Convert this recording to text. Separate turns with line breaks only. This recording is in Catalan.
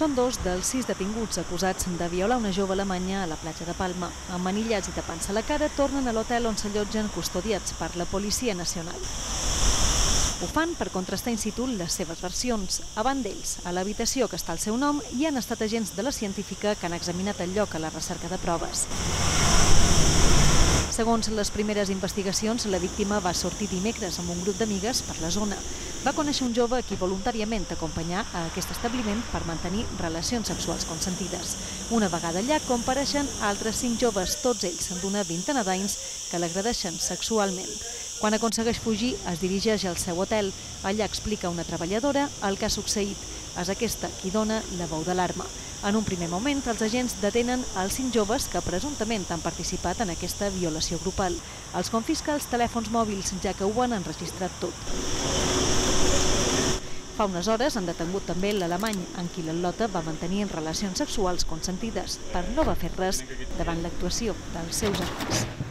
Són 2 dels 6 detinguts acusats de violar una jove alemanya a la platja de Palma. Emmanillats i tapant-se la cara, tornen a l'hotel on s'allotgen custodiats per la Policia Nacional. Ho fan per contrastar in situ les seves versions. Davant d'ells, a l'habitació que està al seu nom, hi han estat agents de la científica que han examinat el lloc a la recerca de proves. Segons les primeres investigacions, la víctima va sortir dimecres amb un grup d'amigues per la zona. Va conèixer un jove a qui voluntàriament acompanyar a aquest establiment per mantenir relacions sexuals consentides. Una vegada allà compareixen altres 5 joves, tots ells d'una vintena d'anys, que l'agredeixen sexualment. Quan aconsegueix fugir, es dirigeix al seu hotel. Allà explica a una treballadora el que ha succeït. És aquesta qui dona la veu d'alarma. En un primer moment, els agents detenen els 5 joves que presumptament han participat en aquesta violació grupal. Els confisca els telèfons mòbils, ja que ho han enregistrat tot. Fa unes hores han detingut també l'alemany, amb qui l'al·lota va mantenir relacions sexuals consentides, però no va fer res davant l'actuació dels seus amics.